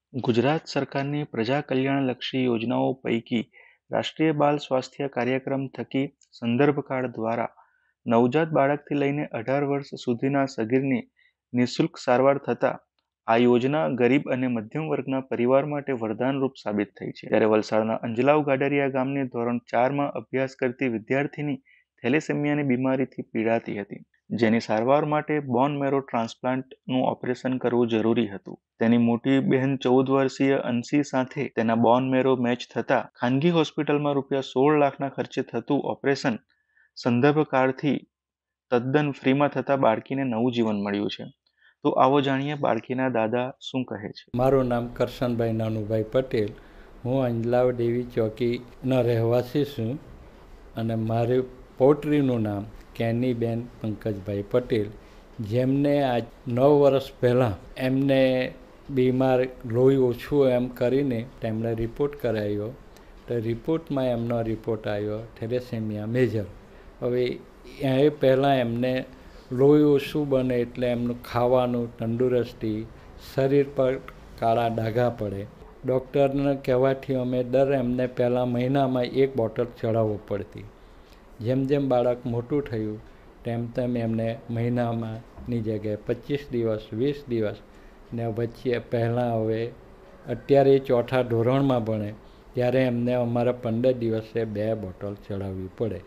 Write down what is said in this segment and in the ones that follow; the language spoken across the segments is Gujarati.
ગુજરાત સરકારની પ્રજા કલ્યાણલક્ષી યોજનાઓ પૈકી રાષ્ટ્રીય બાલ સ્વાસ્થ્ય કાર્યક્રમ થકી સંદર્ભકાળ દ્વારા નવજાત બાળકથી લઈને 18 વર્ષ સુધીના સગીરની નિઃશુલ્ક સારવાર થતા આ યોજના ગરીબ અને મધ્યમ વર્ગના પરિવાર માટે વરદાનરૂપ સાબિત થઈ છે. ત્યારે વલસાડના અંજલાવ ગાડરિયા ગામની ધોરણ 4માં અભ્યાસ કરતી વિદ્યાર્થીની થેલેસેમિયાની બીમારીથી પીડાતી હતી, જેની સારવાર માટે બોન મેરો ટ્રાન્સપ્લાન્ટનું ઓપરેશન કરવું જરૂરી હતું. તેની મોટી બહેન 14 વર્ષીય અંશી સાથે તેના બોન મેરો મેચ થતા ખાનગી હોસ્પિટલમાં ₹16 લાખના ખર્ચે થતું ઓપરેશન સંદર્ભકાળથી તદ્દન ફ્રીમાં થતા બાળકીને નવું જીવન મળ્યું છે. તો આવો જાણીએ બાળકીના દાદા શું કહે છે. મારું નામ કરશનભાઈ નાનુભાઈ પટેલ. હું અંજલાવ દેવી ચોકીનો રહેવાસી છું અને મારી પૌત્રીનું નામ કેનીબેન પંકજભાઈ પટેલ, જેમને આજ 9 વર્ષ પહેલાં એમને બીમાર લોહી ઓછું એમ કરીને તેમણે રિપોર્ટ કરાવ્યો. તો રિપોર્ટમાં એમનો રિપોર્ટ આવ્યો થેલેસેમિયા મેજર. હવે એ પહેલાં એમને લોહી ઓછું બને એટલે એમનું ખાવાનું, તંદુરસ્તી, શરીર પર કાળા ડાઘા પડે. ડૉક્ટરને કહેવાથી અમે એમને પહેલાં મહિનામાં 1 બોટલ ચડાવવો પડતી. જેમ જેમ બાળક મોટું થયું તેમ તેમ એમને મહિનામાંની જગ્યાએ 25 દિવસ, 20 દિવસ ને વચ્ચે પહેલાં હવે અત્યારે 4થા ધોરણમાં ભણે ત્યારે એમને અમારે 15 દિવસે 2 બોટલ ચડાવવી પડે.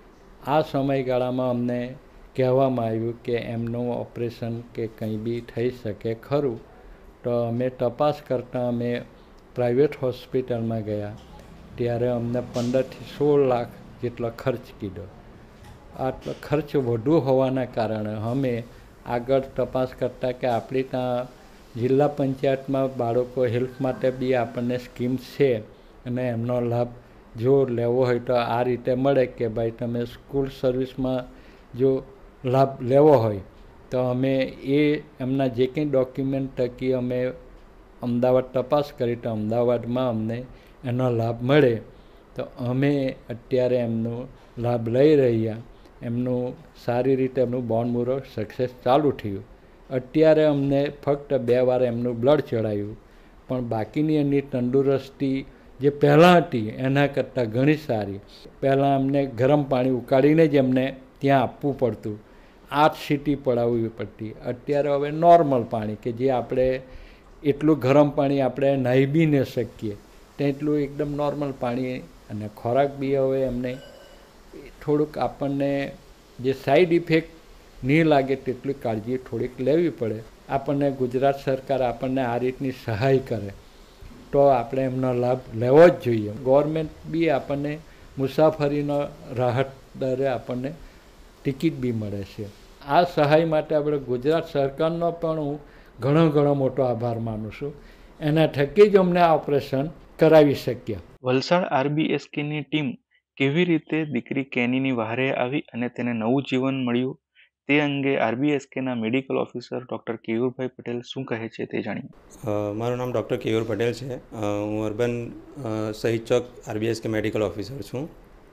આ સમયગાળામાં અમને કહેવામાં આવ્યું કે એમનું ઓપરેશન કે કંઈ બી થઈ શકે ખરું. તો અમે તપાસ કરતાં અમે પ્રાઇવેટ હોસ્પિટલમાં ગયા ત્યારે અમને 15થી 16 લાખ જેટલો ખર્ચ કીધો. આટલો ખર્ચ વધુ હોવાના કારણે અમે આગળ તપાસ કરતાં કે આપણી ત્યાં જિલ્લા પંચાયતમાં બાળકો હેલ્થ માટે બી આપણને સ્કીમ્સ છે અને એમનો લાભ જો લેવો હોય તો આ રીતે મળે કે ભાઈ તમે સ્કૂલ સર્વિસમાં જો લાભ લેવો હોય તો અમે એમના જે કંઈ ડોક્યુમેન્ટ થકી અમે અમદાવાદ તપાસ કરી તો અમદાવાદમાં અમને એનો લાભ મળે. તો અમે અત્યારે એમનો લાભ લઈ રહ્યા. એમનું સારી રીતે એમનું બોન મેરો સક્સેસ ચાલુ થયું. અત્યારે અમને ફક્ત 2 વાર એમનું બ્લડ ચડાવ્યું, પણ બાકીની એમની તંદુરસ્તી જે પહેલાં હતી એના કરતાં ઘણી સારી. પહેલાં અમને ગરમ પાણી ઉકાળીને જ એમને ત્યાં આપવું પડતું, 8 સીટી પડાવવી પડતી. અત્યારે હવે નોર્મલ પાણી કે જે આપણે એટલું ગરમ પાણી આપણે નાહી બી ન શકીએ તેટલું એકદમ નોર્મલ પાણી. અને ખોરાક બી હવે એમને થોડુંક આપણને જે સાઈડ ઇફેક્ટ નહીં લાગે તેટલી કાળજી થોડીક લેવી પડે. આપણને ગુજરાત સરકાર આપણને આ રીતની સહાય કરે તો આપણે એમનો લાભ લેવો જ જોઈએ. ગવર્મેન્ટ બી આપણને મુસાફરીનો રાહત દરે આપણને ટિકિટ બી મળે છે. આ સહાય માટે આપણે ગુજરાત સરકારનો પણ હું ઘણો મોટો આભાર માનું છું. એના થકી જ અમને આ ઓપરેશન કરાવી શક્યા. વલસાડ આરબીએસકેની ટીમ કેવી રીતે દીકરી કેનીની વહારે આવી અને તેને નવું જીવન મળ્યું તે અંગે આરબીએસકેના medical officer doctor Keyurbhai Patel શું કહે છે તે જાણીએ. મારું નામ ડૉક્ટર કેયુર પટેલ છે. હું અર્બન શહીદ ચોક આરબીએસકે મેડિકલ ઓફિસર છું.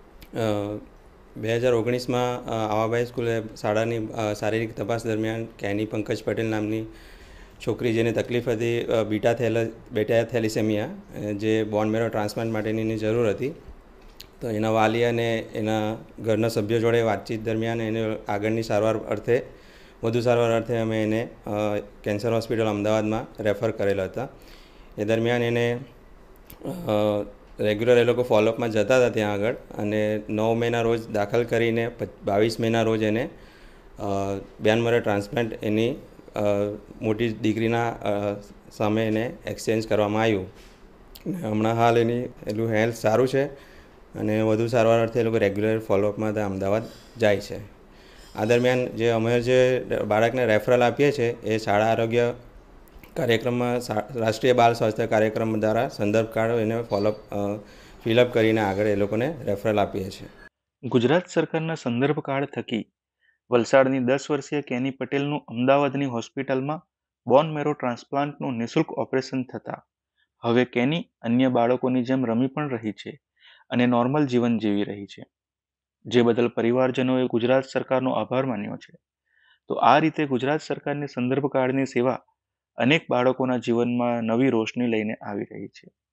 2019માં આવાબાઈ સ્કૂલે શાળાની શારીરિક તપાસ દરમિયાન કેની પંકજ પટેલ નામની છોકરી જેને તકલીફ હતી બેટા થેલિસેમિયા, જે બોન મેરો ટ્રાન્સપ્લાન્ટ માટેની જરૂર હતી. તો એના વાલી અને એના ઘરના સભ્યો જોડે વાતચીત દરમિયાન એને આગળની વધુ સારવાર અર્થે અમે એને કેન્સર હોસ્પિટલ અમદાવાદમાં રેફર કરેલા હતા. એ દરમિયાન એને રેગ્યુલર એ લોકો ફોલોઅપમાં જતા હતા ત્યાં આગળ, અને 9 મેના રોજ દાખલ કરીને 22 મેના રોજ એને બોન મેરો ટ્રાન્સપ્લાન્ટ એની મોટી દીકરીના સામે એને એક્સચેન્જ કરવામાં આવ્યું. હમણાં હાલ એનું હેલ્થ સારું છે અને વધુ સારવાર અર્થે એ લોકો રેગ્યુલર ફોલોઅપમાં ત્યાં અમદાવાદ જાય છે. આ દરમિયાન અમે જે બાળકને રેફરલ આપીએ છીએ એ શાળા આરોગ્ય કાર્યક્રમમાં રાષ્ટ્રીય બાલ સ્વાસ્થ્ય કાર્યક્રમ દ્વારા સંદર્ભ કાર્ડ એને ફિલઅપ કરીને આગળ એ લોકોને રેફરલ આપીએ છીએ. ગુજરાત સરકારના સંદર્ભ કાર્ડ થકી વલસાડની 10 વર્ષીય કેની પટેલનું અમદાવાદની હોસ્પિટલમાં બોન મેરો ટ્રાન્સપ્લાન્ટનું નિઃશુલ્ક ઓપરેશન થતાં હવે કેની અન્ય બાળકોની જેમ રમી પણ રહી છે અને નોર્મલ જીવન જીવી રહી છે, જે બદલ પરિવારજનોએ ગુજરાત સરકારનો આભાર માન્યો છે. તો આ રીતે ગુજરાત સરકારની સંદર્ભ કાર્ડની સેવા અનેક બાળકોના જીવનમાં નવી રોશની લઈને આવી રહી છે.